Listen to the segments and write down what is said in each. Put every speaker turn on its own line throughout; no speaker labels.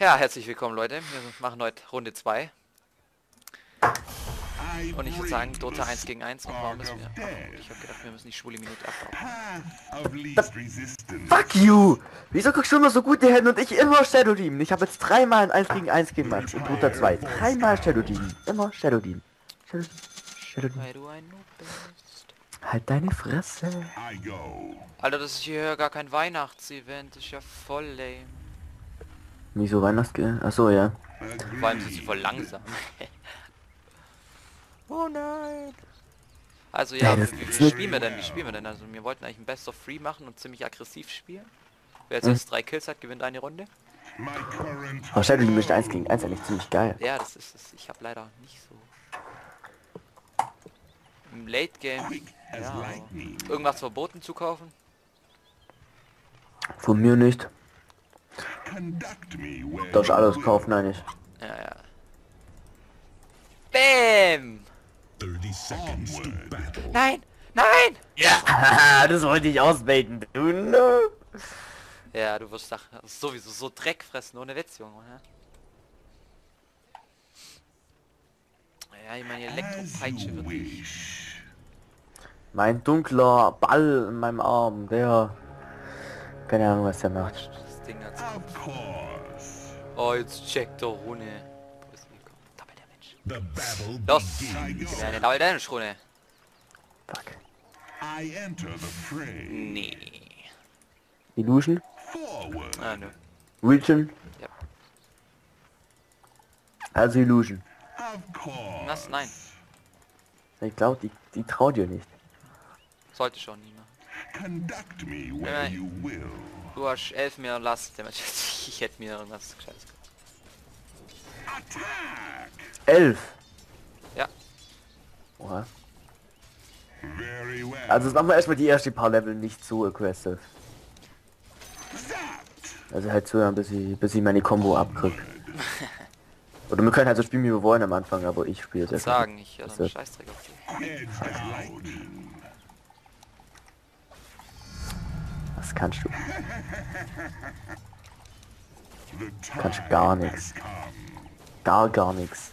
Ja, herzlich willkommen Leute. Wir machen heute Runde 2. Und ich würde sagen, Dota 1 gegen 1. Und warum müssen wir... Ach, ich habe gedacht, wir müssen die schwule Minute abbauen.
Fuck you! Wieso guckst du immer so gute Hände und ich immer Shadow Demon? Ich habe jetzt dreimal ein 1 gegen 1 gemacht in Dota 2. Dreimal Shadow Demon. Immer Shadow Demon. Shadow Demon.
Weil du ein Noob bist.
Halt deine Fresse.
Alter, das ist hier gar kein Weihnachtsevent. Das ist ja voll lame.
Wieso Weihnachtsge... Achso, ja.
Vor allem sind sie voll langsam. Oh nein. Also ja, wie spielen wir denn? Wie spielen wir denn? Also wir wollten eigentlich ein Best of 3 machen und ziemlich aggressiv spielen. Wer jetzt 3 Kills hat, gewinnt eine Runde.
Oh, Shadow Demon ist 1 gegen 1 eigentlich ziemlich geil.
Ja, das ist es. Ich habe leider nicht so... Im Late Game... Ja, irgendwas verboten zu kaufen?
Von mir nicht. Darfst alles kaufen eigentlich.
Ja, ja. Bäm! Nein! Nein!
Ja, das wollte ich ausbaiten. Du Noob.
Ja, du wirst doch sowieso so Dreck fressen, ohne Witz, Junge. Ja, ich meine, Elektropeitsche wird nicht.
Mein dunkler Ball in meinem Arm, der... Keine Ahnung, was der macht.
Das Ding hat's gemacht. Oh, jetzt checkt der Rune. Wo ist die gekommen? Double Damage. Los! Gib eine Double Damage Rune.
Fuck.
Nee.
Illusion?
Ah, nö.
Region?
Ja.
Also Illusion.
Was? Nein.
Ich glaube, die traut dir nicht.
Sollte schon nie machen. Du hast 11 mehr Last Damage. Ich hätte mir irgendwas Gescheites gemacht.
11?
Ja.
Oha. Also machen wir erstmal die ersten paar Level nicht so aggressive. Also halt so, bis ich meine Combo abkrieg. Oder wir können halt so spielen, wie wir wollen am Anfang, aber ich spiele es erstmal.
Sagen, ich hätte einen Scheißdreck auf dich.
Was kannst du? Kannst du gar nichts. Gar nichts.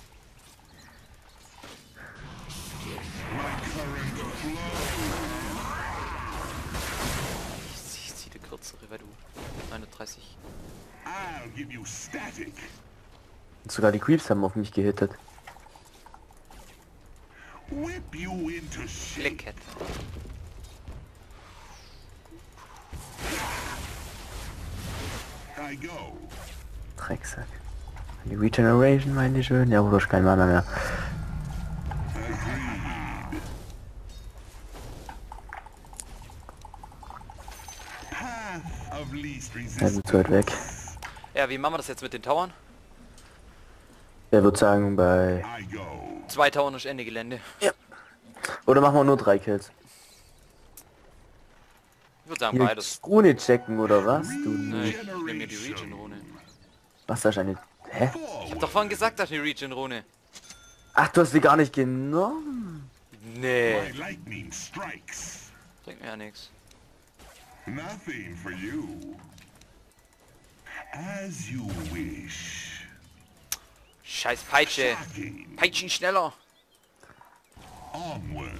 Ich zieh die kürzere, weil du 39.
Und sogar die Creeps haben auf mich gehittet.
Blickett.
Drecksack. Die Regeneration meine ich schön. Ja, wo du hast keinen Mana mehr. Er ist zu weit weg.
Ja, wie machen wir das jetzt mit den Towern?
Er würde sagen bei...
2 Towern ist Ende Gelände.
Ja. Oder machen wir nur 3 Kills?
Ich würde sagen
Hier
beides.
Rune checken oder was? Du
Nee, ich nehme mir die Regen-Rune.
Was ist eine... Hä?
Ich hab doch vorhin gesagt, dass eine Regen-Rune.
Ach, du hast sie gar nicht genommen?
Nee. Bringt mir ja nichts.
Nothing for you. As you wish.
Scheiß Peitsche. Peitschen schneller.
Onward.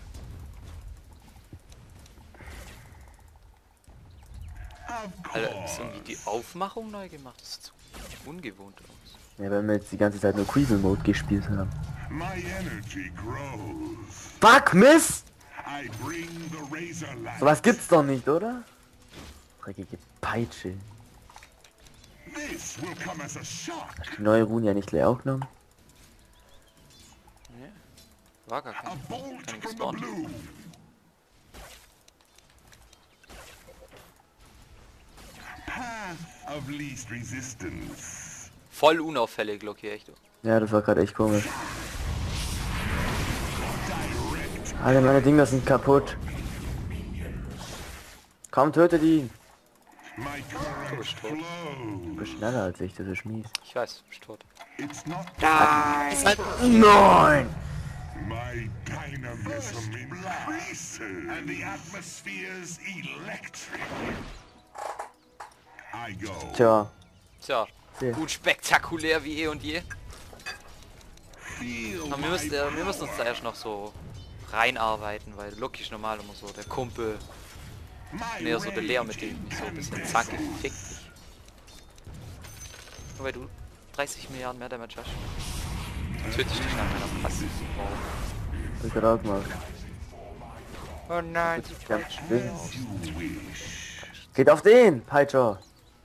Alter, ist irgendwie die Aufmachung neu gemacht? Das sieht so ungewohnt aus.
Ja, weil wir jetzt die ganze Zeit nur Creasel-Mode gespielt haben.
My energy grows.
Fuck, Mist!
I bring the razor light.
So was gibt's doch nicht, oder? Dreckige Peitsche.
This will come as a shock.
Die neue Rune ja nicht leer aufgenommen.
Nee. War gar
A
kein.
bolt
Keine
from the
gespawnt.
blue. Path of least resistance.
Voll unauffällig, Loki, echt.
Ja, das war gerade echt komisch. Alle meine Dinger sind kaputt. Komm, töte die.
My
Du bist tot.
Du bist schneller als ich, das ist mies.
Ich weiß, du bist tot.
It's not
Nein!
my dynamism increases and the atmosphere's electric. I go.
Tja,
Tja,
Sehe.
Gut spektakulär wie eh und je.
Feel
Aber wir müssen uns da erst noch so reinarbeiten, weil Loki ist normal immer so der Kumpel. Nee, so der Lea, mit dem ich mich so ein bisschen zacke. Fick dich. Nur weil du 30 Milliarden mehr Damage hast. Töte ich dich nach meiner Passiv.
Was ich gerade ausmache.
Oh nein, sie
Ja,
falsch.
geht auf den, Peitscher.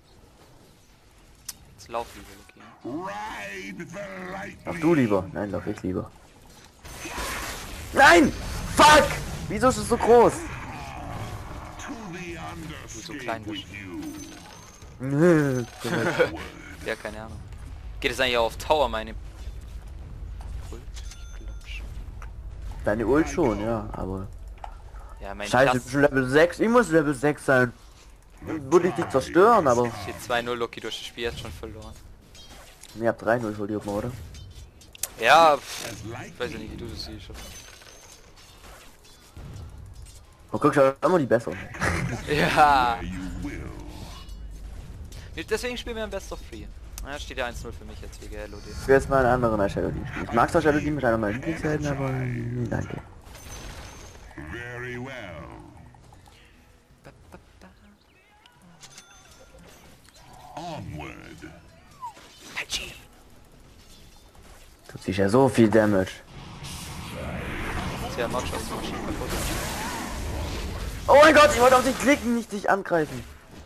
Jetzt lauf lieber, Loki.
ride the lightning.
Lauf du lieber. Nein, lauf ich lieber. Nein! Fuck! Wieso ist es so groß?
To the
so klein
underscape
bist.
with you.
Nö.
Ja, keine Ahnung. Geht es eigentlich auch auf Tower, meine... Ult? Ich glaub schon.
Deine Ult schon, ja, aber...
Ja, mein
Scheiße, ich
Klass
bin schon Level 6. Ich muss Level 6 sein. Würde ich dich zerstören, aber...
steht 2-0, Loki, durch das Spiel jetzt schon verloren.
Ne, habt 3-0 verliert man, oder?
Ja, ich weiß ja nicht, wie du das siehst.
Oh, guck, schau immer die besseren.
Ja.
You will.
Deswegen spielen wir am Best of 3. Ja, steht ja 1-0 für mich jetzt wegen LOD.
Ich will jetzt mal einen anderen als Shadow Team spielen. Ich mag zwar Shadow Team mit einer meiner Lieblingshelden, aber... Nee, danke.
Very well. Onward.
Hachi.
Tut sich ja so viel Damage.
Tja, Notch aus der Maschine kaputt.
Oh mein Gott, ich wollte auf dich klicken, nicht dich angreifen.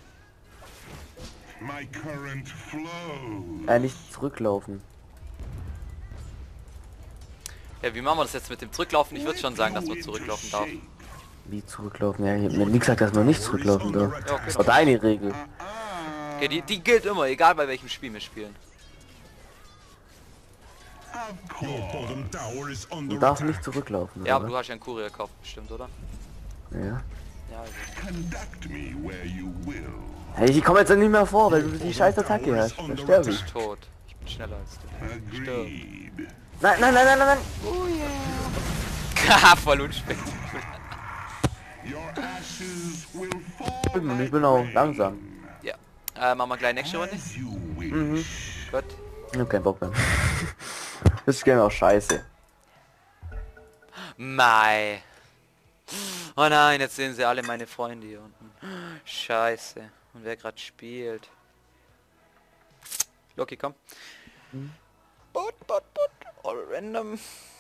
My current flow.
Nicht zurücklaufen.
Ja, wie machen wir das jetzt mit dem Zurücklaufen? Ich würde schon sagen, dass man zurücklaufen darf.
Wie zurücklaufen? Ja, ich hab mir nie gesagt, dass man nicht zurücklaufen darf.
Ja, okay.
Das war deine Regel.
Okay, die gilt immer, egal bei welchem Spiel wir spielen.
Of
Your
course.
bottom tower is
Du
under
darfst
attack.
nicht zurücklaufen,
Ja,
oder?
aber du hast ja einen Kurier gekauft, bestimmt, oder?
Ja.
Ja, also.
Conduct me where you will.
Hey, ich komme jetzt nicht mehr vor, weil du die scheiß Attacke hast. Dann sterbe
Du
ich.
bist tot. Ich bin schneller als du. Stirb.
Agreed.
Nein, nein, nein, nein, nein, nein.
Haha, voll unspektakulär.
Your ashes will fall.
Und ich bin auch langsam.
Ja. Machen wir gleich nächste Runde?
As you wish.
Gut.
Ich hab keinen Bock mehr. Das ist Game auch scheiße.
Mai. Oh nein, jetzt sehen sie alle meine Freunde hier unten. Scheiße. Und wer gerade spielt. Loki, komm. Bot. All random.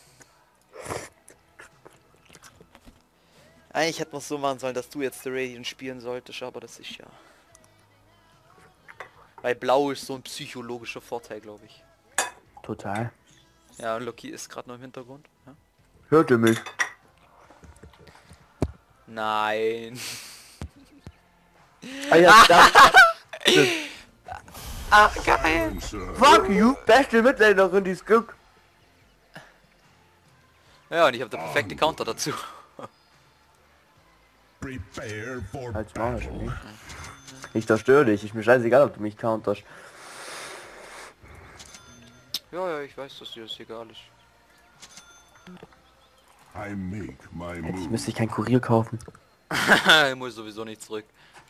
Eigentlich hätte man es so machen sollen, dass du jetzt The Radiant spielen solltest, aber das ist ja... Weil Blau ist so ein psychologischer Vorteil, glaube ich.
Total.
Ja, und Loki ist gerade noch im Hintergrund. Ja?
Hört ihr mich?
Nein.
Ah ja, das,
Ah, geil.
Sir.
fuck you, beste Mitländer die es gibt.
Ja, und ich habe der perfekte Counter dazu.
Prepare for
Als Marsch,
battle.
ne? Ich zerstöre dich, ist mir scheißegal, ob du mich counterst.
Ja, ich weiß, dass dir das egal ist.
I make my
Jetzt
move.
müsste ich kein Kurier kaufen.
Ich muss sowieso nicht zurück.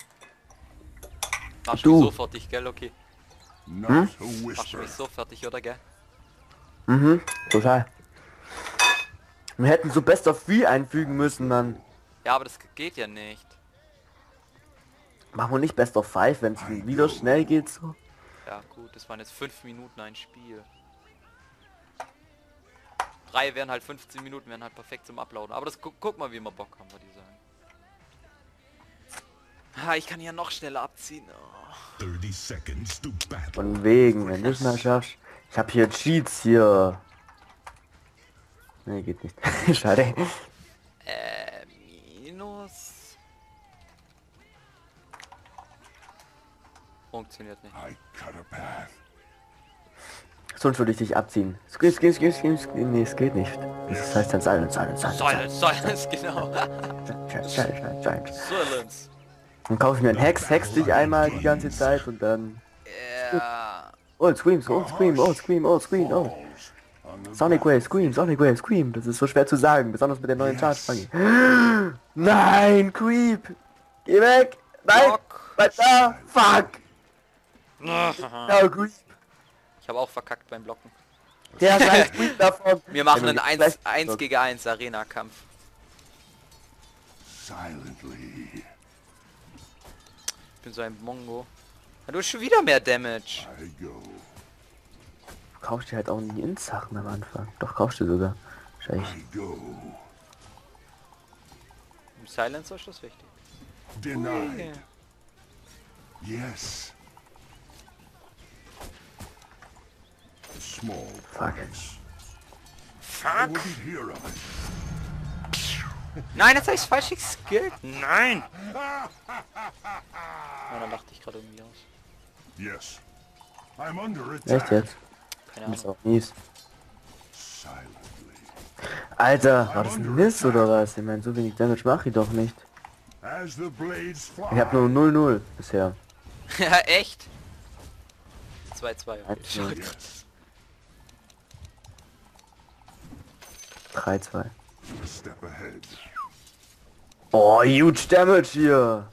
Machst
Du.
mich so fertig, gell, okay?
Not a
Machst du
whisper.
mich so fertig, oder gell?
Mhm, total. Wir hätten so Best of 3 einfügen müssen, Mann.
Ja, aber das geht ja nicht.
Machen wir nicht Best of 5, wenn es wieder schnell geht so.
Ja gut, das waren jetzt 5 Minuten ein Spiel. 3 wären halt 15 Minuten, wären halt perfekt zum Uploaden. Aber das guck mal, wie wir Bock haben, würde ich sagen. Ah, ich kann ja noch schneller abziehen. Oh.
30 seconds to battle.
Von wegen, wenn du es mal schaffst. Ich habe hier Cheats hier. Nee, geht nicht. Schade.
Minus. Funktioniert nicht.
I cut a path.
Sonst würde ich dich abziehen. Nee, es geht nicht. Das heißt dann Silence.
Silence, genau.
Silence.
Silence.
Dann kaufe ich mir einen Hex dich einmal die ganze Zeit und dann...
Ja.
Oh, Scream. Oh. Sonic Wave, Scream. Das ist so schwer zu sagen, besonders mit der neuen Charge-Fange. Nein, Creep! Geh weg! Nein!
Doc.
Bleib da! Fuck! Ja, gut.
Ich habe auch verkackt beim Blocken.
Der ist ein Tweet davon.
Wir machen
Wenn
einen
du gleich-
1 gegen 1 Arena-Kampf.
Silently,
Ich bin so ein Mongo. Ja, du hast schon wieder mehr Damage.
I go.
Du kaufst dir halt auch nie Sachen am Anfang. Doch, kaufst du sogar. Scheiße.
I go.
Im Silencer ist das wichtig.
Denied. Yes. Small
Fuck.
price. I
Fuck!
wouldn't hear of it.
Nein, jetzt habe ich falsch geskillt. Nein! Ja, da lachte ich gerade irgendwie aus.
Yes. I'm under
Echt
attack.
jetzt?
Keine
Ist
Ahnung.
auch mies.
Silently.
Alter, war das ein Mist oder was? Ich meine, so wenig Damage mache ich doch nicht.
As the blades fly.
Ich habe nur 0-0 bisher.
Ja, echt? 2-2.
Eins,
Okay.
Yes.
3-2.
A step ahead.
Oh, huge Damage hier.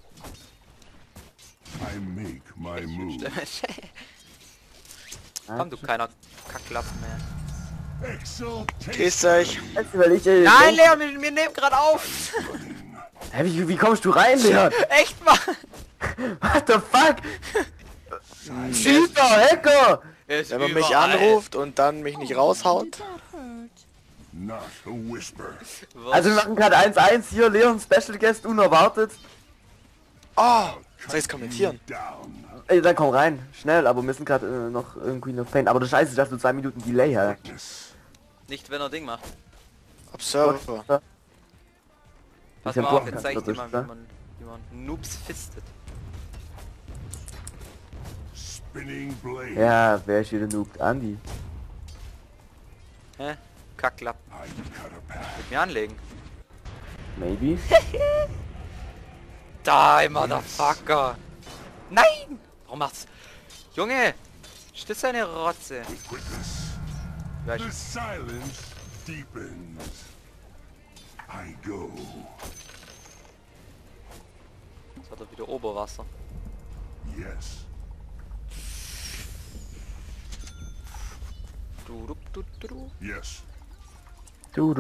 I make my move.
Komm, du kleiner Kacklappen mehr.
Exultation.
Grüßt euch.
Weil ich,
Nein, Leon, wir nehmen gerade auf.
Hä, wie kommst du rein, Leon?
Echt mal.
What the fuck? Schießer, Hacker!
Ist
Wenn man mich
überall.
anruft und dann mich nicht raushaut.
Not a whisper.
Was?
Also wir machen gerade 1-1 hier, Leon Special Guest unerwartet.
Oh, soll ich's kommentieren?
Down.
Ey, dann komm rein, schnell, aber wir müssen gerade noch irgendwie noch Pain. Aber du Scheiße, dass du 2 Minuten Delay hast.
Yes.
Nicht, wenn er Ding macht.
Observer.
Pass
ja
mal auf,
Block,
jetzt zeig ich dir mal,
ne?
wie man Noobs fistet.
Spinning blade.
Ja, wer ist hier der Noob? Andi.
Hä? Kacklappen.
I cut a path.
Mit mir anlegen.
Maybe?
Die, Motherfucker! Nein! Warum macht's... Junge! Stütz deine Rotze.
With quickness.
Ja,
The
ich...
silence deepens. I go.
Jetzt hat er wieder Oberwasser.
Yes.
Du.
Yes.
Du.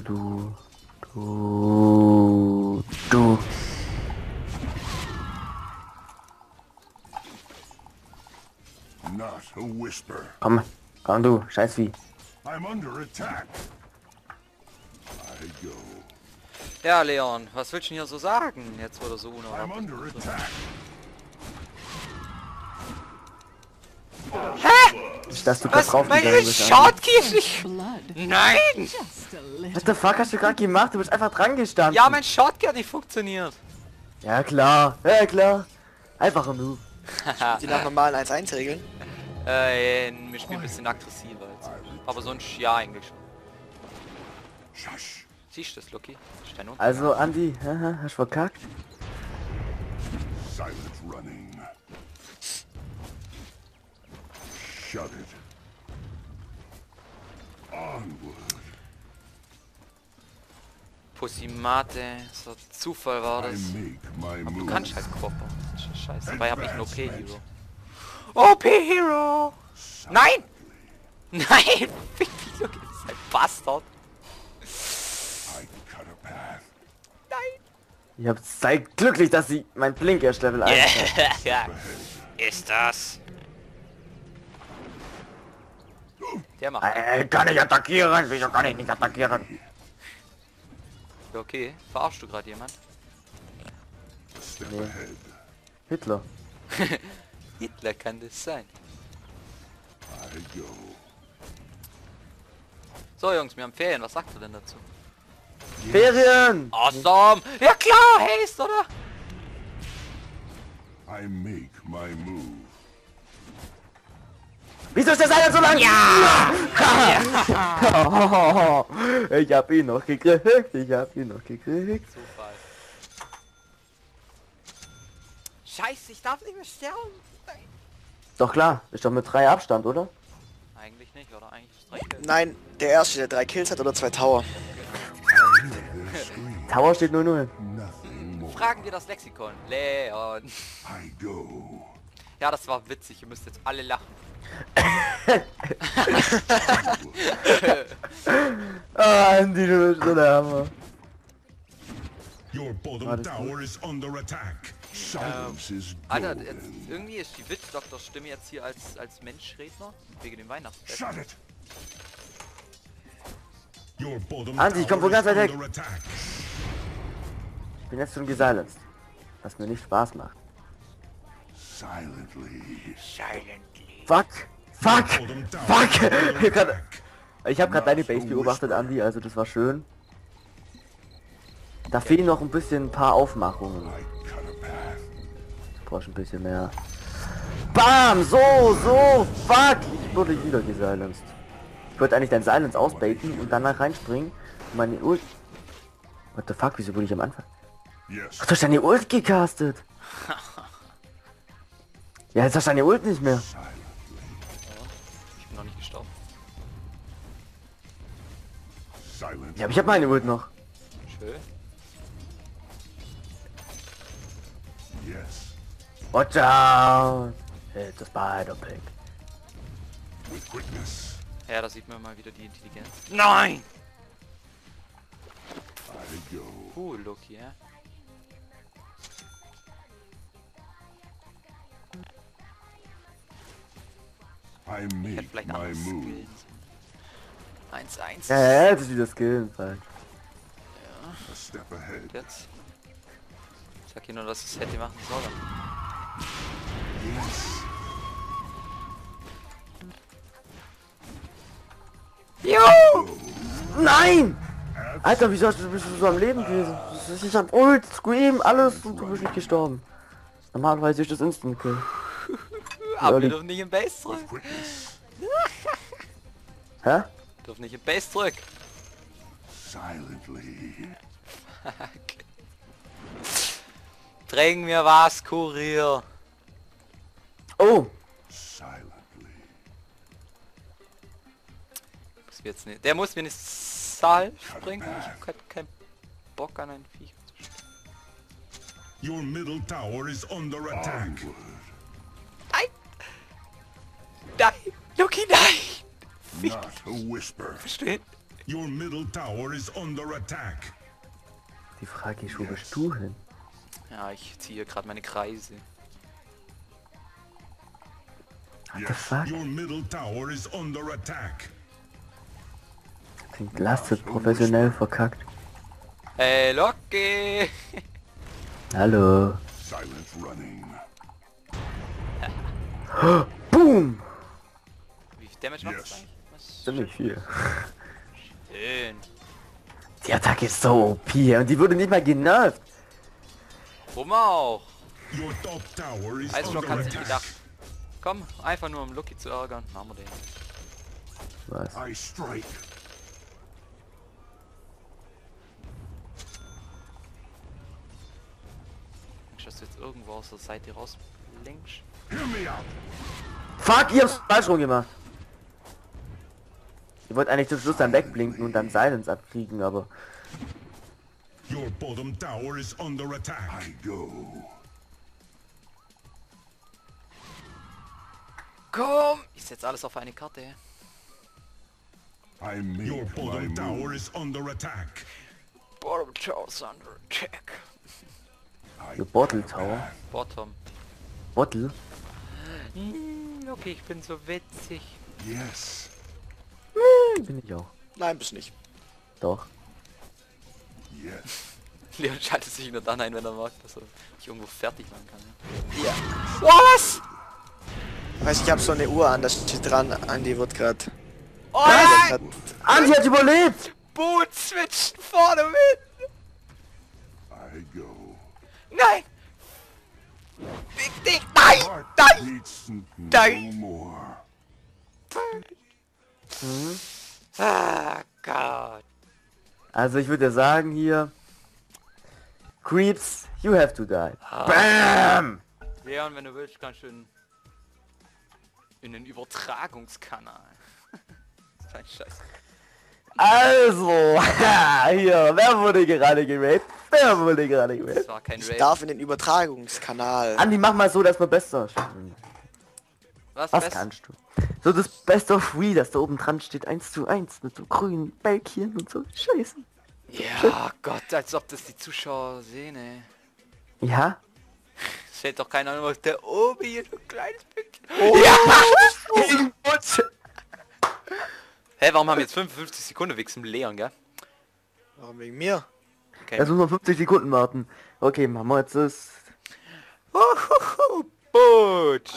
Not a whisper.
Komm du, Scheißvieh.
I'm under attack. I go.
Ja, Leon, was willst du denn hier so sagen? Jetzt wurde so
I'm
unerwartet.
under attack.
Nicht, dass du gerade
Was?
drauf
Mein
gegangen bist. Andi.
Schotkey ist nicht...
Blood.
Nein!
Just a little.
What the fuck hast du gerade gemacht? Du bist einfach dran gestanden.
Ja, mein Schotkey hat nicht funktioniert.
Ja klar, ja klar. Einfach ein Noob.
Die nach normalen 1-1-Regeln.
Wir spielen ein bisschen aggressiver jetzt. Aber sonst ja eigentlich schon.
Shush.
Siehst du das, Lucky? Das ist dein Unten.
Also Andi, haha, hast verkackt?
Silent running. Shut it. Onward.
Pussimate, so Zufall war
I
das.
make my
Du
move.
kannst halt Kopper. Das ist scheiße. Dabei habe ich einen OP-Hero. OP-Hero! Nein! Nein! Fick dich, Lucky, das ist ein Bastard.
I cut a path.
Ich hab seid glücklich, dass sie mein Blink erst Level 1 hat.
Ja. Ist das? Der macht.
Kann ich attackieren? Wieso kann ich nicht attackieren?
Okay, verarschst du gerade jemand?
Step
Nee.
ahead.
Hitler.
Hitler kann das sein.
I go.
So Jungs, wir haben Ferien, was sagst du denn dazu?
Ferien!
Awesome! Ja klar, Haste, oder?
I make my move.
Wieso ist der Seil so lang? Ja! Ich hab ihn noch gekriegt,
Zufall. Scheiße, ich darf nicht mehr sterben. Nein.
Doch klar, ist doch mit 3 Abstand, oder?
Eigentlich nicht, oder? Eigentlich ist 3 Kills.
Nein, der erste, der 3 Kills hat oder 2 Tower.
Tower steht 0-0.
Nothing more.
Fragen wir das Lexikon. Leon.
I go.
Ja, das war witzig. Ihr müsst jetzt alle lachen.
Ah, Andy, du bist so der Hammer.
Your bottom tower is under attack.
Silence is
Alter,
golden.
jetzt, irgendwie ist die Witzdoktor-Stimme jetzt hier als Menschredner. Wegen dem Weihnachtsfest.
Shut it.
Your bottom
Andi, ich komm von
tower
ganz
is
weit weg.
under attack.
Ich bin jetzt schon gesilenced. Was mir nicht Spaß macht.
Silently.
Fuck! Fuck!
Bottom tower
Fuck!
is under
Hier grad,
attack.
ich habe gerade deine Base beobachtet, Andi, also das war schön. Da fehlen noch ein bisschen ein paar Aufmachungen.
I cut a path.
Ich brauche ein bisschen mehr. Bam! So! Fuck! Ich wurde wieder gesilenced. Ich wollte eigentlich dein Silence ausbaiten und danach reinspringen. Und meine Ult... What the fuck? Wieso wurde ich am Anfang?
Yes.
Ach, du hast deine Ult gecastet! Ja, jetzt hast du deine Ult nicht mehr.
Ich bin noch nicht gestorben.
Silent.
Ja, aber ich habe meine Ult noch.
Schön.
Yes.
Watch out! It's a spider pig.
With quickness.
Ja, da sieht man mal wieder die Intelligenz. Nein!
I go.
Lucky, ja.
I
Hätte
make
vielleicht
my
anders
move.
skillen. 1-1.
Ja, das ist wieder Skillen, falsch.
A step ahead.
Jetzt. Ich sag hier nur, dass es hätte machen sollen.
Yes.
Nein! Alter, wieso bist du so am Leben gewesen? Ich hab Ult, Scream, alles und du bist nicht gestorben. Normalerweise ist das Instant Kill.
Aber wir dürfen nicht im Base zurück.
Quickness.
Hä?
Dürfen nicht im Base zurück.
Silently.
Bring mir was, Kurier.
Oh!
Silently.
Muss mir jetzt nicht, der muss mir nicht Salf bringen. Ich hab grad keinen Bock an ein Viech zu spielen.
Your middle tower is under attack.
Onward.
Nein! Nein! Lucky, nein!
Not a whisper.
Verstehen?
Your middle tower is under attack.
Die Frage ist, wo bist du hin?
Ja, ich ziehe gerade meine Kreise.
What the fuck?
Your middle tower is under attack.
Klingt lastet professionell verkackt.
Hey, Loki!
Silent
Hallo.
running.
Boom!
Wie viel Damage macht das
Yes.
eigentlich? Was?
Ziemlich viel.
Schön.
Die Attacke ist so OP und die wurde nicht mal genervt.
Warum auch?
Your top tower is
Eisblock
under
hat sich
attack.
gedacht. Komm, einfach nur um Lucky zu ärgern. Machen wir den.
Was?
I strike.
Ich dass du jetzt irgendwo aus der Seite raus blinkst.
Hear me out.
Fuck, ihr habt's falsch rum gemacht. Ihr wollt eigentlich zum Schluss dann wegblinken und dann Silence abkriegen, aber...
Your bottom tower is under attack.
I go.
Komm! Ich setze alles auf eine Karte.
I
Your
make
bottom
my
tower
move.
is under attack.
Bottom Tower's under attack.
Your Bottle Tower.
Bottom.
Bottle?
Okay, ich bin so witzig.
Yes.
Bin ich auch.
Nein, bist nicht.
Doch.
Yes.
Leon schaltet sich nur dann ein, wenn er mag, dass er mich irgendwo fertig machen kann.
Ja.
Was?
Weiß ich habe so eine Uhr an, da steht dran, Andi wird gerade.
Oh nein!
Andi hat überlebt!
Boot switchen vorne mit!
I go.
Nein! Fick dich! Nein! Nein!
Beats no
Nein.
more.
Ah Gott!
Also ich würde sagen hier... Creeps, you have to die. BAM!
Leon, wenn du willst, kannst du in den Übertragungskanal. Kein Scheiß.
Also, hier, wer wurde gerade geraped? Wer wurde gerade geraped?
Das war kein
Ich
Raid.
darf in den Übertragungskanal.
Andi, mach mal so, dass wir besser.
Was
kannst du? So das Best of Three, das da oben dran steht, 1:1 mit so grünen Bälkchen und so. Scheiße.
Ja, Gott, als ob das die Zuschauer sehen, ey.
Ja?
Stellt doch keiner an, was der oben hier so ein kleines Pünktchen. Hä, warum haben wir jetzt 55 Sekunden wegen dem Leon, gell?
Warum wegen mir?
Okay.
Jetzt muss man 50 Sekunden warten. Okay, machen wir jetzt das.
Butch.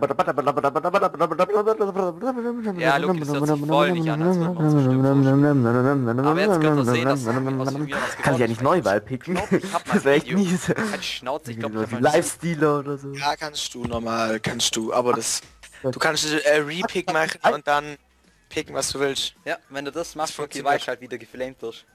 Ja, Luke, das hört sich voll nicht an, als würden wir uns bestimmt
Aber
jetzt könnt ihr sehen, dass aus mir was
kann ich
geworden
ja nicht
ist.
Neuwahl picken.
Ich hab mal
Das wäre echt
Video.
mies.
Halt Schnauze, ich glaube,
Live-Stealer oder so.
Ja, kannst du normal, kannst du, aber das... Du kannst Repick machen und dann picken, was du willst.
Ja, wenn du das machst, okay,
funktioniert.
weil ich halt wieder geflamed wirst.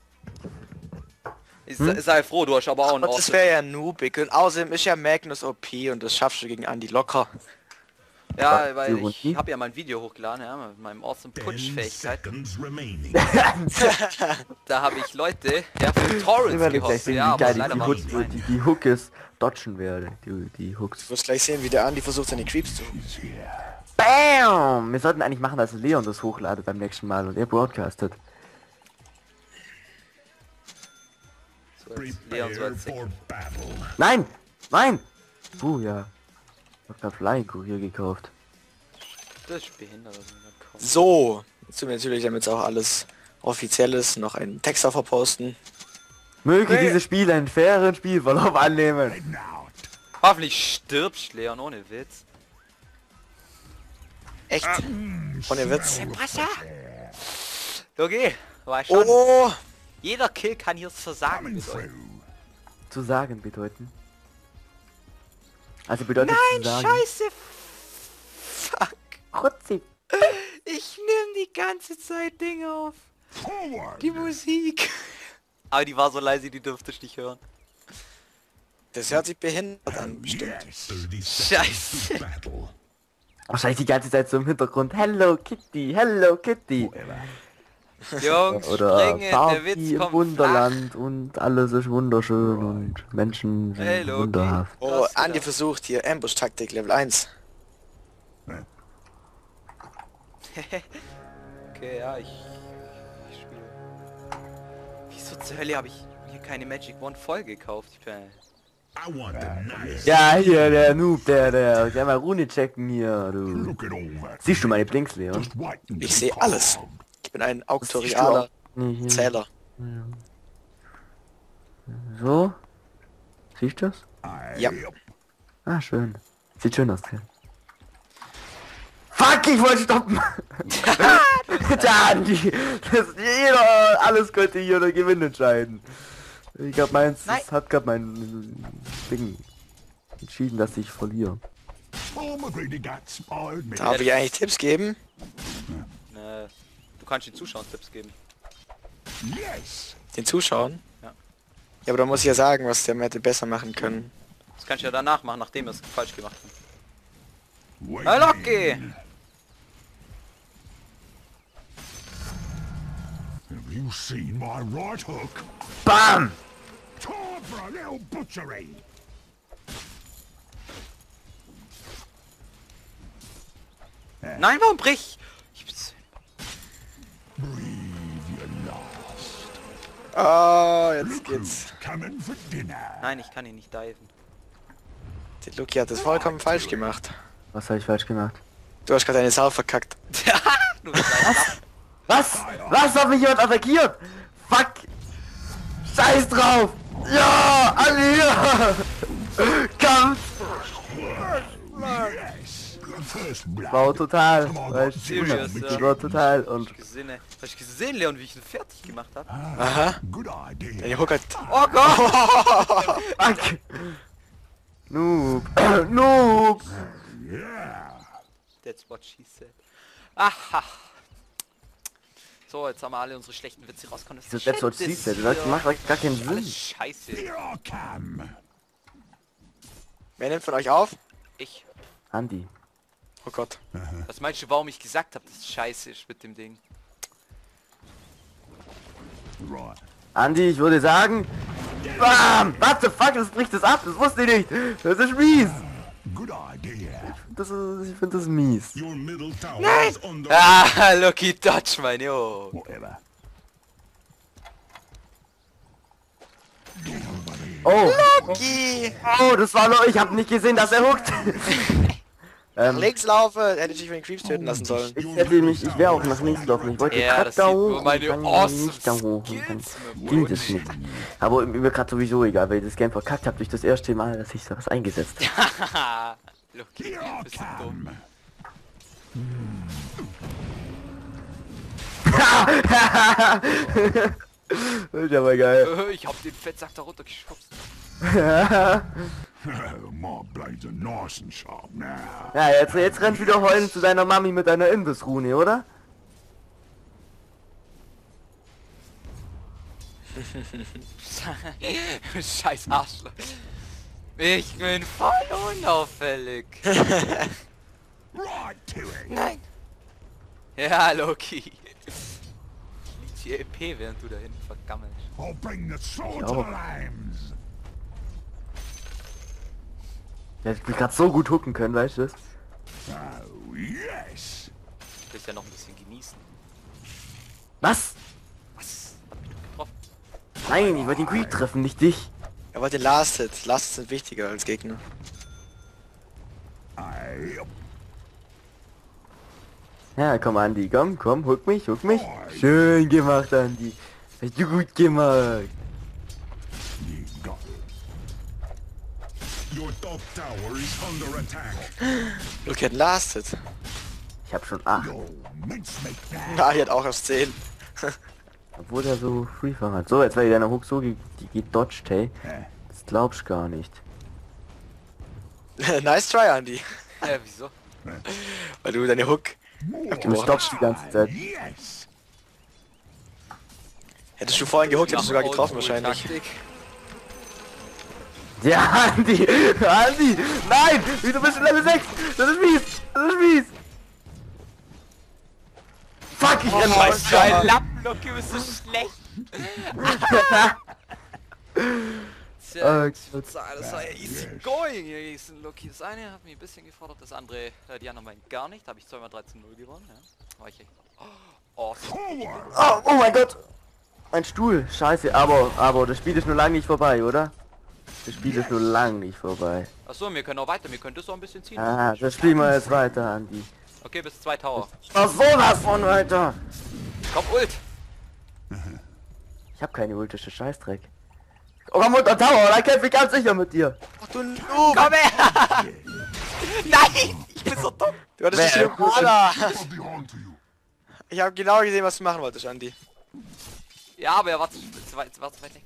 Ich sei froh, du hast aber auch einen
Und das wäre ja noobig und außerdem ist ja Magnus OP und das schaffst du gegen Andy locker.
Ja, weil ich
Runden?
habe ja mein Video hochgeladen, ja, mit meinem Awesome
10
Push-Fähigkeit.
seconds remaining.
Da habe ich Leute, ja, für Torrents
Ich werde gleich
gehostet,
sehen,
ja,
wie
aber
geil
leider
ich
war das meine.
die Hookes dodgen werde. Die Hooks.
Du wirst gleich sehen, wie der Andy versucht, seine Creeps zu...
BAM! Wir sollten eigentlich machen, dass Leon das hochladet beim nächsten Mal und er broadcastet.
So, jetzt Leon so
Prepare
als
for battle.
Nein! Nein! Ja. Ich hab grad Flying Crew hier gekauft.
Das ist behindert. Also kaum.
So, jetzt tun wir natürlich, damit es auch alles offiziell ist, noch einen Text davor posten.
Möge dieses Spiel einen fairen Spielverlauf annehmen.
Hoffentlich stirbst, Leon, ohne Witz.
Echt? Ohne Witz.
Okay, war schon.
Oh!
Jeder Kill kann hier das Versagen bedeuten.
Zu sagen bedeuten. Also bedeutet zu sagen.
Scheiße. Fuck.
Rotzi.
Ich nehme die ganze Zeit Dinge auf.
Forward!
Die Musik. Aber die war so leise, die dürfte ich nicht hören.
Das hört sich behindert an, bestimmt.
30
Scheiße.
seconds to battle.
Wahrscheinlich die ganze Zeit so im Hintergrund. Hello Kitty, Hello Kitty.
Jungs,
Oder
springen, der
Party
Witz
im
kommt
Wunderland und alles ist wunderschön und Menschen sind
Hey, Loki.
wunderhaft.
Oh,
Das
Andy
wieder.
versucht hier Ambush-Taktik Level 1.
flach. Okay, ja, ich spiele. Wieso zur Hölle habe ich hier keine Magic One voll gekauft? Ich bin...
I want the nice.
Ja, hier, der Noob, der mal Rune checken hier, du.
Look at all that.
Siehst du meine Blinks, Leon?
Just waiting to
Ich
be
sehe alles.
found.
Ich bin ein auktorialer
Nee,
Zähler.
So? Siehst du das?
Ja.
Ah, schön. Sieht schön aus, hier. Fuck, ich wollte stoppen! Da, jeder, alles könnte hier oder Gewinn entscheiden. Ich glaube, meins
Nein.
hat gerade mein Ding entschieden, dass ich verliere.
I'm a greedy guts, I admit.
Darf ich eigentlich Tipps geben?
Du kannst den Zuschauern Tipps geben.
Yes!
Den Zuschauern?
Ja.
Ja, aber da muss ich ja sagen, was der hätte besser machen können.
Das kannst du ja danach machen, nachdem wir es falsch gemacht haben.
Wait
Hey, Loki!
Have you seen my right hook?
BAM!
Time for a little butchery!
Nein, warum brich? Ich bin's-
Ah, jetzt geht's.
Coming for dinner.
Nein, ich kann ihn nicht diven.
Der Luki hat das vollkommen falsch gemacht.
Was habe ich falsch gemacht?
Du hast gerade eine Sau verkackt.
Du bist ein Lapp.
Was? Was hat mich jemand attackiert? Fuck! Scheiß drauf! Ja! Alle hier! Kampf!
Yes! First blood.
War total. Weil
Serious,
ich
ja.
war total und...
Hast du gesehen, Leon, wie ich ihn fertig gemacht habe?
Aha.
Good idea.
Der Hook hat...
Oh Gott!
Fuck! Noob! Noob!
That's what she said. Aha. So, jetzt haben wir alle unsere schlechten Witze rausgekommen.
So, that's what she said. Das macht gar keinen Sinn.
Alles scheiße.
Here I come.
Wer nimmt von euch auf?
Ich.
Andi.
Oh Gott.
Was meinst du, warum ich gesagt habe, dass es scheiße ist mit dem Ding?
Right.
Andi, ich würde sagen... BAM! What the fuck, das bricht das ab, das wusste ich nicht! Das ist mies!
Good idea.
ich find das mies.
Your middle tower is under
Ah, Loki Dodge, mein Jo.
Whatever.
Oh,
Loki!
oh, das war nur, ich habe nicht gesehen, dass er huckt.
Nach links laufe! Hätte ich dich von den Creeps töten lassen sollen.
Ich wäre auch nach links laufen. Ich wollte
Ja,
grad
das
da
sieht
hoch.
nur
und
meine
dann
awesome
nicht da hoch. Und dann
Skills,
ging das nicht. Aber mir gerade sowieso egal, weil ich das Game verkackt habe durch das erste Mal, dass ich sowas eingesetzt habe.
Haha. Loki, bist du dumm.
Das ist aber geil.
Ich hab den Fettsack da runtergeschubst.
My blades are nice and sharp now.
Ja, jetzt rennt wieder heulen zu deiner Mami mit deiner Imbissrune, oder?
Scheiß Arschloch. Ich bin voll unauffällig.
Right to it.
Nein. Ja, Loki. Ich lieg hier EP, während du da hinten vergammelst.
I'll bring the sword
Ich
to
auch.
the lambs.
Ja, ich will gerade so gut hooken können, weißt du das?
Oh, yes.
Ich will ja noch ein bisschen genießen.
Was?
Was? Hab mich doch getroffen.
Nein, ich wollte den Creep treffen, nicht dich.
Er wollte Last Hit. Last Hits sind wichtiger als Gegner.
I
Ja, komm Andi, komm, hook mich. Schön gemacht, Andi. Hast du gut gemacht.
you got
your top tower is under attack.
Loki hat Last Hit.
Ich hab schon 8.
your mincemeat now.
Na, hier hat auch erst 10.
Obwohl er so Freefall hat. So, jetzt war deine Hook so gedodged, hey.
Hä?
Das glaubst gar nicht.
Nice try, Andy.
Wieso?
Weil du deine Hook...
Du stoppst die ganze Zeit.
Yes.
Hättest du vorhin gehuckt, hättest du sogar getroffen wahrscheinlich.
Taktik.
Ja, Andi! Andi! Nein! Du bist in Level 6! Das ist mies! Fuck, ich renn
Was für
weiter!
ein Lappen, Loki, bist du schlecht. Tja, ich würde sagen, das war ja easy going hier gegen Loki. Das eine hat mich ein bisschen gefordert, das andere, die anderen meinen gar nicht. Da habe ich zweimal 13-0 gewonnen, ja. War ich echt... Oh,
Forward.
Oh mein Gott! Ein Stuhl! Scheiße, aber das Spiel ist nur lang nicht vorbei, oder? Das Spiel ist nur lang nicht vorbei.
achso, wir können auch weiter, wir können das auch ein bisschen ziehen.
Ah, das spielen wir jetzt weiter, Andi.
Okay, bis 2 Tower.
Oh, sowas von weiter!
Komm, Ult!
Ich hab keine ultische Scheißdreck. Oh, komm unter Tower, da kämpfe ich ganz sicher mit dir.
Ach du Noob!
Komm her! Nein! Ich bin so dumm!
Du hattest dich hier Mana!
I'll be on to you.
Ich habe genau gesehen, was du machen wolltest, Andy.
Ja, aber er war zu weit weg.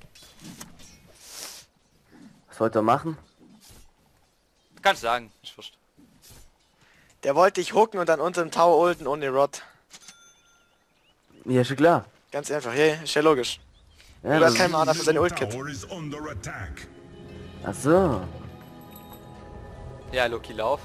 Was wollt ihr machen?
Kannst sagen, ist wurscht.
Der wollte dich hooken und dann unter dem Tower ulten ohne Rod.
Ja, schon klar.
Ganz einfach, hey, ist ja logisch.
Ja,
Du hast
das,
kein Mana für seine Ult-Kit.
Tower is under attack.
ach so.
Ja, Loki, lauf.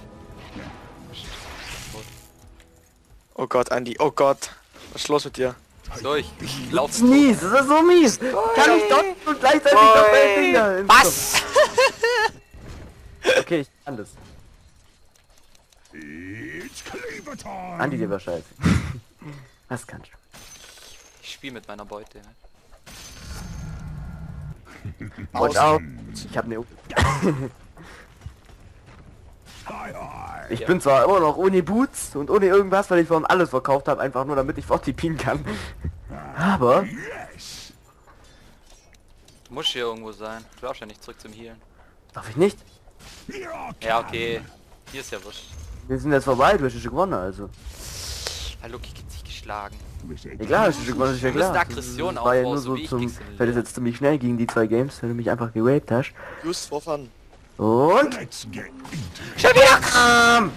Oh Gott, Andy, oh Gott. Was ist los mit dir?
So, ich lauf.
Das ist mies, das ist so mies. Kann ich dodgen und gleichzeitig noch meine Finger ins
Was?
Kopf. Okay, ich kann das.
It's cleaver time.
Andi, dir war scheiße. Was kannst du?
Ich spiele mit meiner Beute. Ne?
Watch out. Ich hab ne...
Hi, hi.
Ich bin zwar immer noch ohne Boots und ohne irgendwas, weil ich vorhin alles verkauft habe, einfach nur damit ich fortipieren kann. Aber...
Yes.
Du musst hier irgendwo sein. Du darfst ja nicht zurück zum Healen.
Darf ich nicht?
Here I
Ja,
come.
okay. Hier ist ja wurscht.
Wir sind jetzt vorbei, du hast ja schon gewonnen, also.
Ja, Loki gibt sich geschlagen.
Ja klar, hast du schon gewonnen, ist ja
Du musst
klar.
Aggression
Das war ja
aufbauen,
nur
so
so
wie ich
zum...
krieg's in
Weil das
Lea.
jetzt ziemlich schnell ging, die 2 Games, wenn du mich einfach geraped hast.
Just for fun.
Und...
Let's get into
Schon wieder!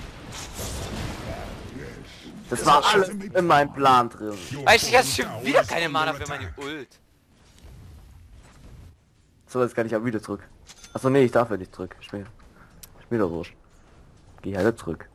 Das war alles in meinem Plan drin.
Your
Weißt du, ich hatte
bottom
schon
tower
wieder
is
keine
under
Mana für meine
attack.
Ult.
So, jetzt kann ich auch wieder zurück. Achso, nee, ich darf ja nicht zurück. Ist mir doch wurscht. Geh halt zurück.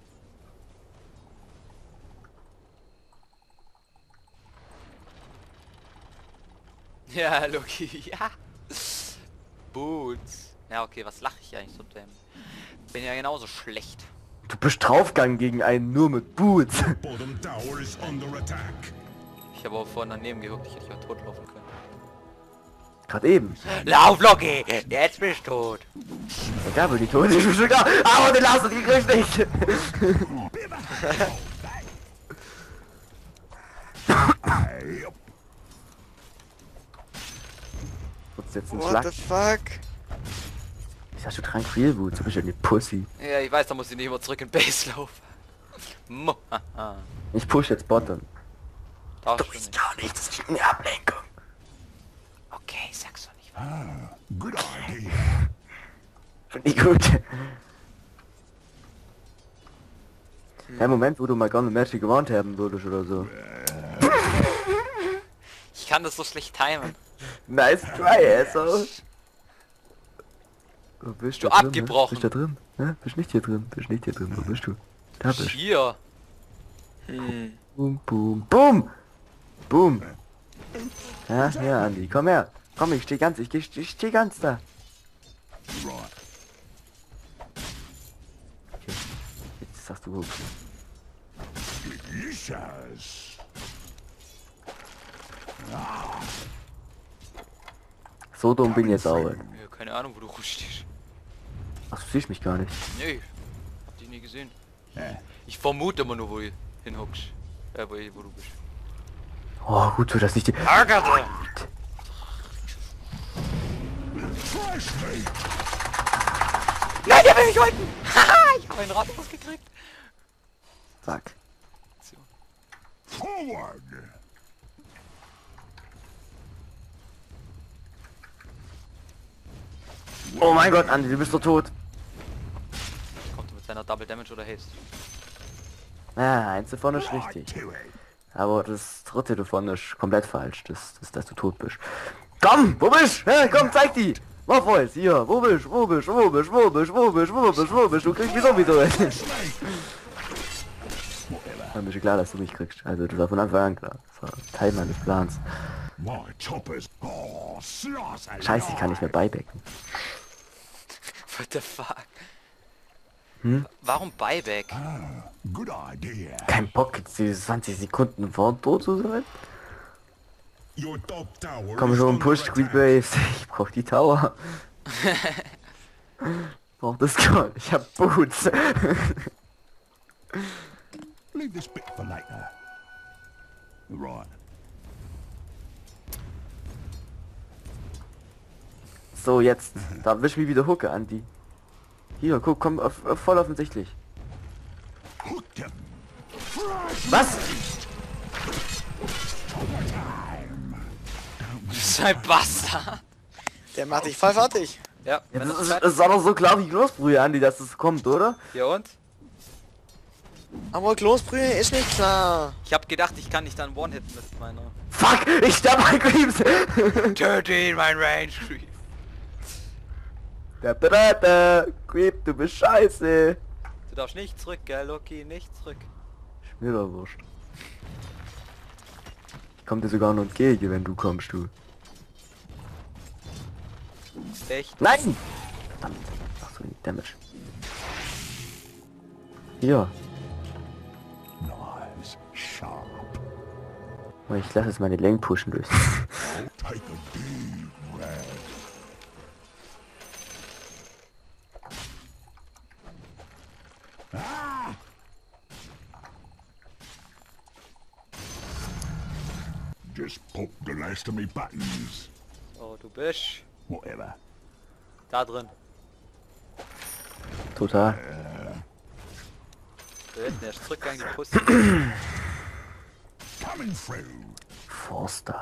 Ja, Loki, ja. Boots. Ja, okay, was lache ich eigentlich so dem? Bin ja genauso schlecht.
Du bist draufgegangen gegen einen nur mit Boots.
Bottom tower is under attack.
Ich habe auch vorhin daneben gehuckt, ich hätte dich auch totlaufen können.
Gerade eben.
Lauf, Loki! Jetzt bist du tot!
Egal, wo die tot ist, ich bin schon da. Aber den Last, die kriegst nicht. Wird's jetzt ein
What
Schlag?
the fuck?
Ich sag schon tranquil, Boots, du bist ja eine Pussy.
Ja, ich weiß, da muss ich nicht immer zurück in Base laufen. Mohaha.
Ich push jetzt Bottom.
Darfst
Du
du
bist
nicht.
gar nicht, das ist eine Ablenkung.
Okay, sag's doch nicht.
Good idea.
Finde ich gut. Ja, Moment, wo du mal gerne Magic Wand haben würdest oder so.
Ich kann das so schlecht timen.
Nice try, also. Wo bist
Du
drin, ne?
abgebrochen.
Bist du da drin? Ne? Bist nicht hier drin? Bist nicht hier drin? Wo bist du? Da bist du.
Hier.
Boom, boom, boom! Boom! Ja, ja, Andi, komm her. Komm, ich steh ganz, ich steh ganz da.
Right.
Okay. Jetzt sagst du, okay.
Delicious.
So dumm bin ich jetzt auch.
Ja, keine Ahnung, wo du rumstehst.
Ach, du siehst mich gar nicht.
Nee, hab dich nie gesehen.
Yeah.
Ich vermute immer nur, wo du hinhockst. Wo du bist.
Oh, gut so, dass ich die...
Agathe!
Fresh meat.
Nein, der will mich halten! Haha, ich habe einen Rad rausgekriegt.
Fuck.
So.
Forward.
Oh mein Gott, Andi, du bist doch tot.
Kommt er mit seiner Double Damage oder Haste?
Ja, eins davon ist
Right
richtig.
to it.
Aber das dritte davon ist komplett falsch. Das ist, dass du tot bist. Komm, wo bist du? Ja, komm, zeig die! Mach voll, hier, wo bist du? Wo bist du? Wo bist du? Wo bist du? Wo bist du? Wo bist du? Wo bist du? Du kriegst mich sowieso. Dann ist klar, dass du mich kriegst. Also das war von Anfang an klar. Das war Teil meines Plans.
My choppers. Oh, slice a
Scheiße, ich kann nicht mehr beibecken.
What the fuck?
Hm?
Warum Buyback?
Good idea.
Kein Bock, jetzt diese 20 Sekunden vor tot zu sein.
Your top tower
Komm
is
schon,
under
push,
attack.
Squeak Base. Ich brauch die Tower. Brauch das Gold. Ich hab Boots.
Leave this bit for later. Right.
So, jetzt. Da wisch mich wieder Hucke, Andi. Hier, guck, komm, voll offensichtlich.
Hooked him.
Was?
Du bist ein Bastard.
Der macht dich voll fertig.
Ja,
Ja,
wenn
das,
das
ist, das war doch so klar wie Kloßbrühe, Andi, dass das kommt, oder?
Ja und?
Aber Kloßbrühe ist nicht klar.
Ich hab gedacht, ich kann nicht dann One-Hitten mit meiner...
Fuck, ich sterb bei Creeps.
Töte ihn, mein Range Creep.
Der Berette. Creep, du bist scheiße.
Du darfst nicht zurück, gell, Loki, nicht zurück.
Ist mir doch wurscht. Ich komm dir sogar noch entgegen, wenn du kommst, du.
Echt?
Nein! Verdammt. Ach so, Damage. Hier.
Nice. Sharp.
Oh, ich lasse jetzt meine Lane pushen durch.
Take a deep breath. Ah! Just pop the last of me buttons.
Oh, du bist
Whatever.
da drin.
Total.
Da hinten, er ist zurückgegangen, die Pussy.
Coming through.
Forstuff.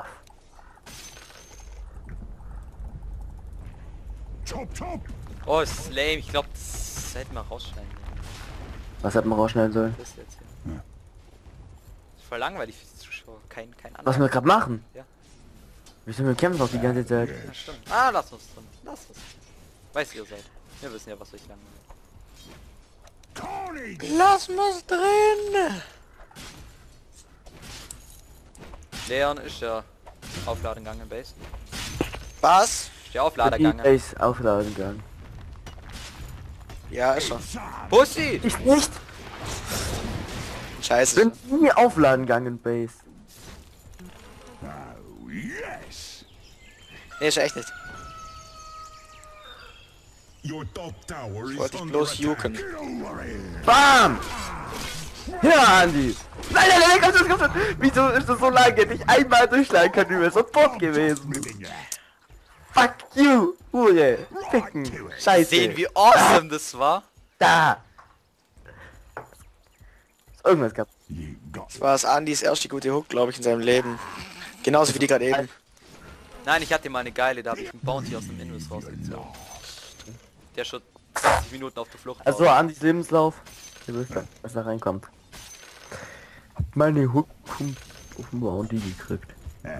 Chop, chop.
Oh, ist lame, ich glaube, das hätten wir rausschneiden sollen.
Was hat man rausschneiden sollen?
Das jetzt hier.
Ja.
Ist voll langweilig für die Zuschauer, kein
Was
anderer.
wir gerade machen?
Ja.
Wieso wir kämpfen doch die ganze Zeit?
Ja, stimmt. Ah, lass uns drin. Lass uns. Weiß ihr seid. Wir wissen ja, was euch langweilt.
Carnage.
Lass mal's drin.
Leon ist der Aufladengang im Base.
Was?
Ist der Aufladegang.
Base aufladen gegangen.
Ja, ist er.
Pussy!
Ich nicht!
scheiße.
Bin nie aufladen gegangen, Base.
Oh, yes.
Nee, ist echt nicht.
Your top tower
Ich
is
wollte dich
under
bloß
attack.
juken.
Get over here.
Bam! Ja, Andi! Nein, nein, nein, komm schon, komm schon! Wieso ist das so lange? Nicht einmal durchschlagen können, du wärst sofort gewesen.
Ribbing ya.
Fuck you, Hure! Ficken! Scheiße!
Sehen, wie awesome das war.
Da! Ist irgendwas gehabt.
You got
Das war das Andys erste gute Hook, glaube ich, in seinem Leben. Genauso wie die gerade eben.
Nein, ich hatte mal eine geile, da habe ich einen Bounty aus dem Invis rausgezogen. Der schon 20 Minuten auf der Flucht war.
Also Andis Lebenslauf. Ihr wisst ja, was da reinkommt. Meine Hook auf dem Bounty gekriegt.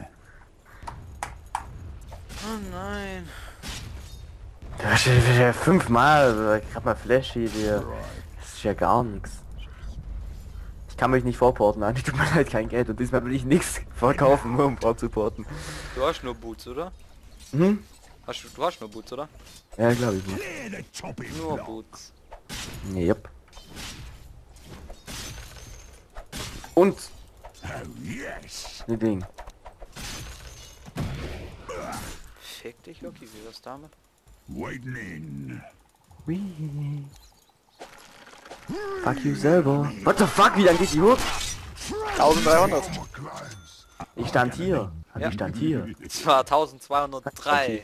Oh nein.
Das ist ja 5-mal, ich hab mal Flash hier. Das ist ja gar nichts. Ich kann mich nicht vorporten, Andi, tut mir leid, kein Geld. Und diesmal will ich nichts verkaufen, nur um vorzuporten.
Du hast nur Boots, oder?
Hm?
Du hast nur Boots, oder?
Ja, glaube ich nicht.
clear the chopping
Nur
block.
Boots.
Yep. Und
Oh, yes.
ne Ding.
Fick dich, Loki, wie das damit?
Waiting in.
Whee. Fuck you selber. What the fuck, wie lang geht die hoch?
1300.
Ich stand hier.
Ja.
Ich stand hier.
Es war 1203.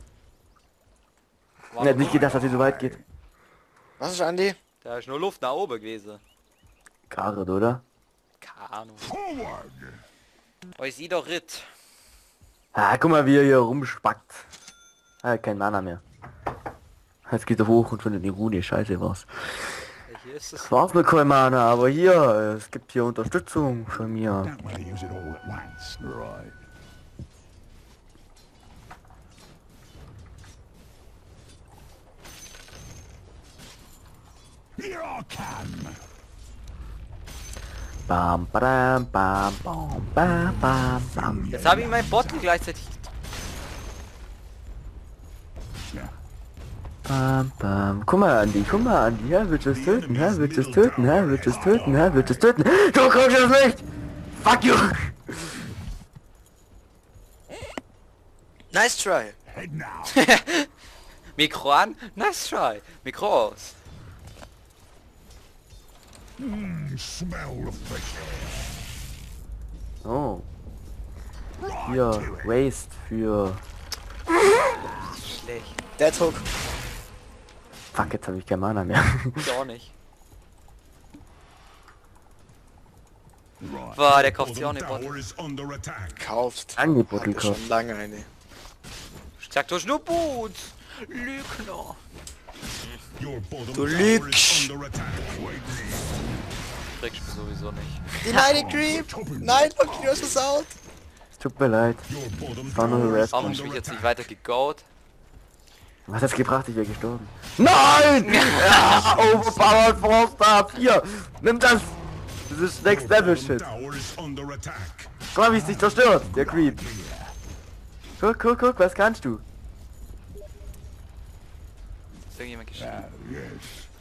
Ich hätte nicht gedacht, dass sie so weit geht.
Was ist, Andi?
Da ist nur Luft nach oben gewesen.
Karet, oder?
Keine Ahnung.
Forward.
Oh, ich sieh doch Ritt.
Ah, guck mal, wie er hier rumspackt. Ah, kein Mana mehr. Jetzt geht er hoch und findet die Rune. Scheiße, was.
Ja, hier ist es.
War's nur kein Mana, aber hier, es gibt hier Unterstützung von mir.
Don't want to use it all at once. Right. Here I come.
Bam, badam, bam, bam, bam, bam, bam.
Jetzt habe ich mein Bottle gleichzeitig.
Bam, bam. Guck mal, Andi, ja, willst du es töten, ja, willst du es töten, ja, willst du es töten, ja, willst du es töten. Du kommst es nicht! Fuck you!
Nice try.
Head now.
Mikro an. Nice try. Mikro aus.
Smell the fresh air.
Oh,
Right
hier,
to it.
Waste für...
Schlecht.
Dead Hook.
Fuck, jetzt habe ich kein Mana mehr.
Ich auch nicht.
Right.
Boah, der kauft sich auch
Bottom
eine Bottle.
tower is under attack.
Kauft.
Angebot
Hab ich
gekauft.
schon lange eine.
Ich sag, du hast nur Boots. Lügner.
Your bottom
Du
tower
lügst.
is under attack.
Kriegst du sowieso nicht.
Die Heide Creep! Nein, Loki, du hast versaut!
Es tut mir leid.
Your bottom
War nur eine
tower is
Rest.
Warum hab ich mich jetzt nicht weiter gegoat?
Was hat's gebracht? Ich wäre gestorben. Nein! Ja, overpowered Forster 4! Nimm das! Das ist Next Level
bottom
Shit.
tower is under attack.
Guck mal, wie es dich zerstört, der Creep. Guck, was kannst du?
Ist irgendjemand geschrieben?
Oh, yes.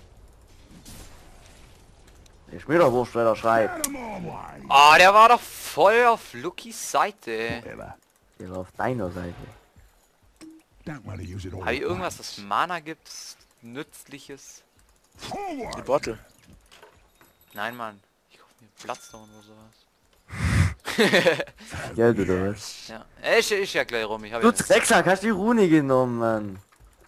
Der Schmiererwurst, der da schreit.
Get 'em all way.
Oh, der war doch voll auf Lukis Seite.
Ever.
Der war auf deiner Seite.
Don't want to use it all
Habe ich
at
irgendwas,
once.
das Mana gibt? Nützliches?
Die
Forward.
Bottle.
Nein, Mann. Ich kaufe mir Bloodstone oder sowas.
Geld oder was?
Ja. Ich ja gleich rum. Ich habe
Du
ja,
Drecksack, hast die Rune genommen, Mann.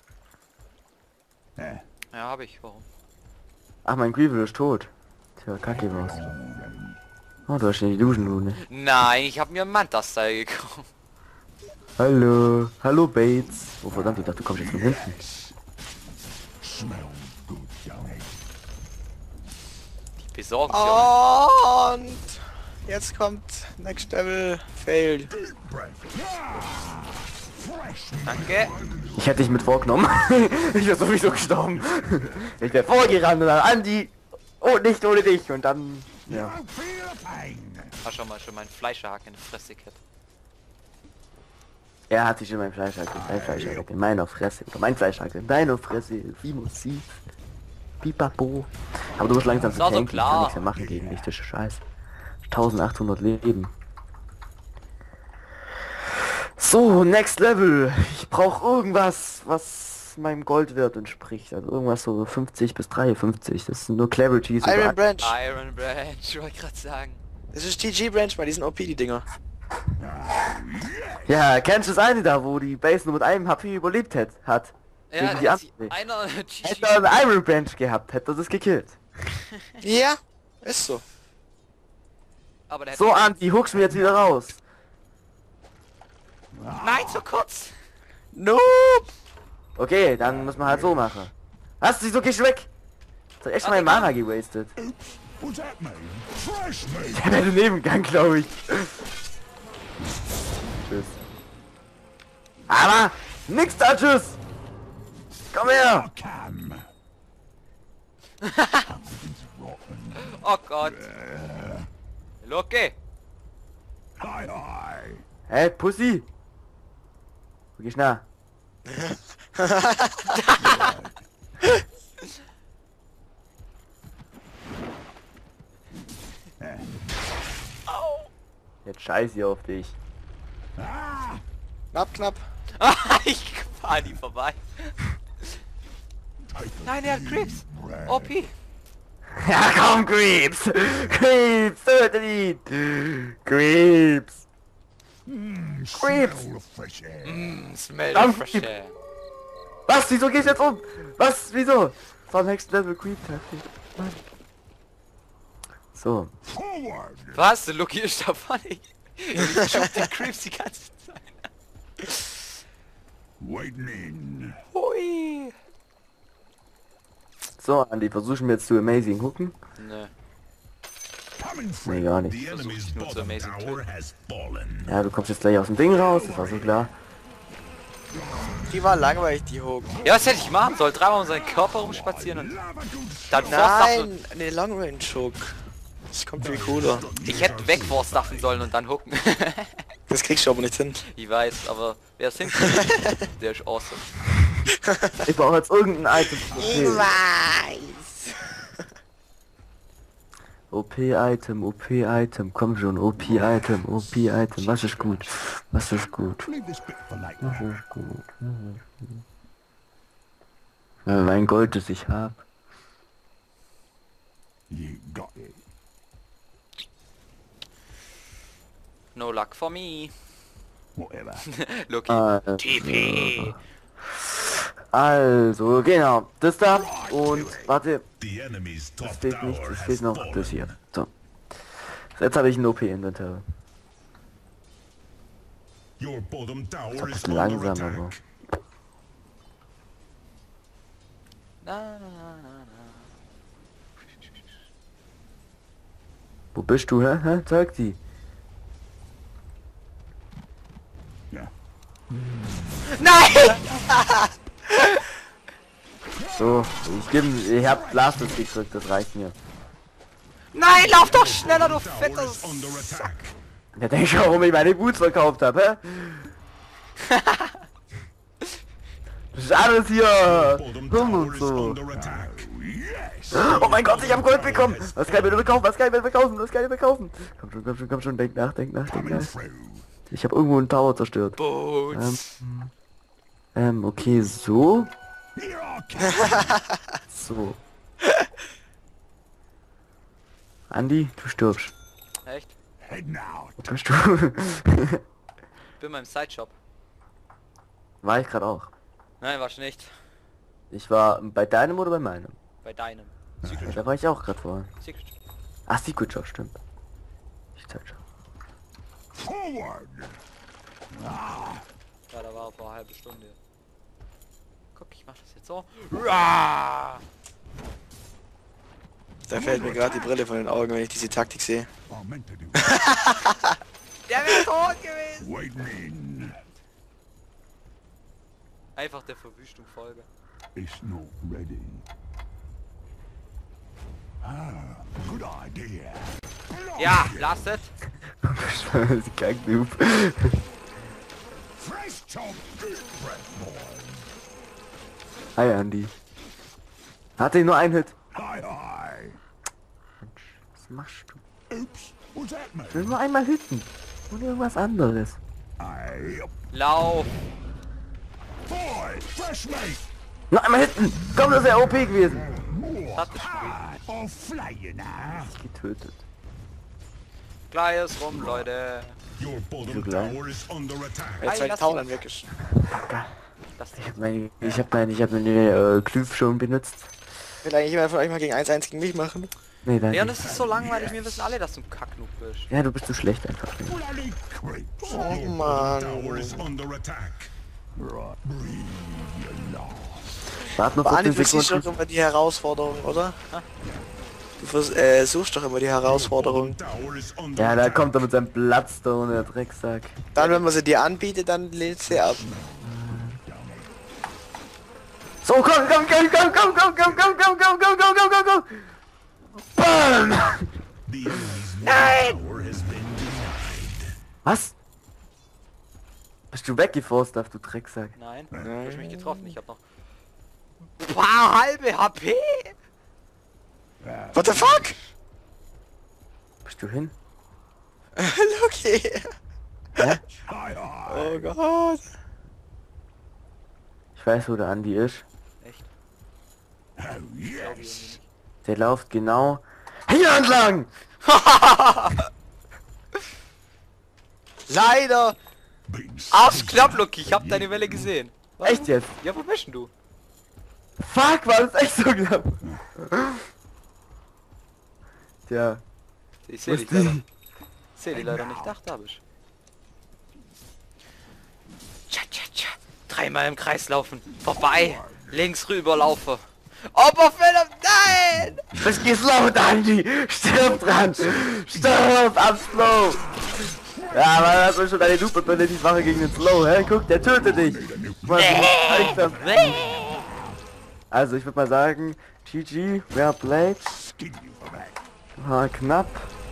Yeah.
ja, habe ich. Warum?
Ach, mein Creeper ist tot. Tja, kacke was. Oh, du hast eine Illusion-Rune.
Nein, ich habe mir einen Manta-Style gekauft.
Hallo. Hallo, Bates. Oh, verdammt, ich dachte, du kommst jetzt von hinten.
Smells good, don't it?
Die besorgen sie auch
Und jetzt kommt Next Level Failed.
Deep breath. Fresh.
nicht. Danke.
Ich hätte dich mit vorgenommen. Ich wäre sowieso gestorben. Ich wäre vorgerannt und dann Andi. Oh, nicht ohne dich. Und dann... Ja.
Don't feel the pain.
War schon mal meinen Fleischerhaken in die Fresse gekriegt.
Er hat sich in mein Fleischhack, dein Fleischhack in meiner Fresse. Oder mein Fleischhack in deiner Fresse. Wie muss sie? Pipapo. Aber du musst langsam zu
Das war so
tanken, ich kann
klar.
nichts mehr machen gegen dich, das ist scheiße. 1800 Leben. So, next level. Ich brauche irgendwas, was meinem Goldwert entspricht. Also irgendwas so 50 bis 53. Das sind nur Clarities.
Iron Branch.
Iron Branch, wollte ich gerade sagen.
Das ist TG Branch, mal die sind OP, die Dinger.
Ja, kennst du das eine da, wo die Base nur mit einem HP überlebt hat?
Ja,
Gegen die
dass
andere.
einer
Hätte er einen Iron Branch gehabt, hätte er das gekillt.
Ja, ist so.
aber der
So, Anti, huckst mir jetzt wieder raus.
Nein, zu kurz!
Nope.
Okay, dann muss man halt so machen. Hast du, wieso gehst du weg? Das hat echt
Ach,
mein
egal.
Mana gewastet.
Was that mean? Fresh meat.
Der wäre Nebengang, glaube ich. Tschüss. Aber nix da, tschüss. Komm her.
Cam.
Oh Gott! Loki!
Hi, hi.
Hey, Pussy. Wo gehst du nach? Jetzt scheiß ich auf dich.
Knapp, knapp.
Ich fahr die vorbei. Nein, er hat Creeps! OP!
Ja, komm, Creeps. Creeps, tötet ihn. Creeps. Creeps.
Smell of fresh air.
Smell
Komm,
the fresh
Creep.
air.
Was? Wieso gehst du jetzt um? Was? Wieso? Das war Next Level Creep Taktik. Mann. So.
Forward.
Was? Der Loki ist da funny. Ich schub die Creeps die ganze Zeit.
Waiting in.
Hui!
So, Andy, versuchen wir jetzt zu Amazing hooken?
Nö.
Coming
Nee,
through.
gar nicht.
The enemy's
nur zu
bottom
amazing
tower has fallen.
Ja, du kommst jetzt gleich aus dem Ding raus, das war so klar.
Die war langweilig, die Hook.
Ja, was hätte ich machen sollen? Dreimal um seinen Körper rumspazieren und dann
Nein, eine Long Range Hook. Das kommt viel cooler.
Ich hätte wegforstaffen sollen und dann hooken.
Das kriegst du aber nicht hin.
Ich weiß, aber wer es hinkriegt, der ist awesome.
Ich brauche jetzt irgendein Item.
weiß.
OP-Item, OP-Item, komm schon, OP-Item, OP-Item, was ist gut? Was ist gut?
Leave this bit for later.
Was ist gut? Mein Gold, das ich hab.
You got it.
No luck for me.
Whatever.
Loki. TP.
Also, genau, das da und warte,
The enemy's
es
top
fehlt nichts,
tower
es
has
fehlt noch das
fallen.
hier. So. Jetzt habe ich ein OP-Inventar.
Your bottom tower
Ein
is
bisschen
under
langsam,
attack.
aber.
Na, na, na, na.
Wo bist du, hä? Zeig die.
Yeah.
Nein!
So, ich hab Blastus gekriegt, das reicht mir.
Nein, lauf doch schneller, du
Tower
fetter
is under attack.
Ja, denk schon, warum ich meine Boots verkauft habe, hä? Das ist alles hier
Bottom
dumm
tower
und
is
so.
under attack.
Yes.
Oh mein Gott, ich hab Gold bekommen! Was kann ich mir verkaufen? Was kann ich mir verkaufen? Was kann ich mir verkaufen? Komm schon, komm schon, komm schon, denk nach, denk nach, denk
Coming
nach.
through.
Ich habe irgendwo einen Tower zerstört.
Boots.
Okay, so.
Here I come.
So. Andi, du stirbst.
Echt?
Heading out.
Wo bist du?
Bin mal im Sideshop.
War ich gerade auch.
Nein, war's nicht.
Ich war bei deinem oder bei meinem?
Bei deinem.
Ja, da war ich auch gerade vorhin.
Secret.
Ach, Secret Shop, stimmt. Ich zeig schon.
Forward.
Ja, da war vor einer halben Stunde. Guck, ich mach das jetzt so. Uah!
Da fällt mir gerade die Brille von den Augen, wenn ich diese Taktik sehe.
I meant to do.
Der wäre tot gewesen!
Waiting in.
Einfach der Verwüstung folge.
It's not ready. Good idea.
Ja, lasst.
Kack Noob.
Fresh chop. Good breath, boy.
Hi Andy. Hatte ich nur einen Hit.
Hi, hi.
machst du?
Oops, was that me?
Ich will nur einmal hüten. Und irgendwas anderes.
I...
Lauf!
Boy, fresh meat!
Noch einmal hüten! Komm, das wäre OP gewesen.
Das ist gut.
I'll flay you now.
Getötet.
Gleich ist rum, Leute.
Your bottom
Tut mir leid.
tower is under attack.
Jetzt
Ei,
weil
lass
Tower
ihn.
dann weg ist.
Das
Ich hab meine Klüf schon benutzt.
Will eigentlich jemand von euch mal gegen 1-1 gegen mich machen?
Nee, danke.
Ja, und es ist so langweilig, wir wissen alle, dass du ein Kacknoob bist.
Ja, du bist zu schlecht einfach.
Bloody creeps.
Oh
Tower
Mann.
is under attack.
Warte noch
Aber
15
Andi, du siehst
Sekunden.
doch immer die Herausforderung, oder? Du suchst doch immer die Herausforderung.
Tower is under
Ja, da
attack.
kommt er mit seinem Bloodstone, der Drecksack.
Dann, wenn man sie dir anbietet, dann lädt sie ab.
So, komm! BAM!
The enemy's middle tower has been denied.
Was? Bist du weggeforst, du Drecksack?
Nein, du hast mich getroffen, ich hab noch... Paar halbe HP!
What the fuck?
Bist du hin?
Lucky.
Hä?
Oh Gott.
Ich weiß, wo der Andi ist.
Echt?
Oh, yes.
Der läuft genau hier entlang!
Leider.
Been
Arschklapp, Lucky, ich hab deine Welle gesehen. Was?
Echt jetzt?
Ja, wo bist denn du?
Fuck, war das echt so knapp? Tja,
Ich seh dich leider. Ich seh dich leider nicht. Ach, da bist du. Tja, tja, tja. Dreimal im Kreis laufen. Vorbei. Links rüber laufe. Opferfälle. Nein!
was geht's laut, Andi? Stirb dran! Stirb am Slow! Ja, aber das ist schon eine Loop-Ability-Wache gegen den Slow, hä? Guck, der tötet dich! Was ich das? Also, ich würde mal sagen, GG, well played.
skin you for that.
War knapp.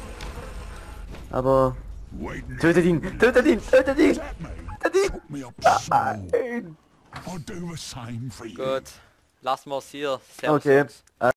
Aber,
Waiting
tötet ihn! Tötet ihn! Tötet ihn!
at me.
Tötet ihn!
Put me up small.
Nein.
I'll do the same for you.
Gut. Lassen wir es hier. Servus,
Okay.
Jungs.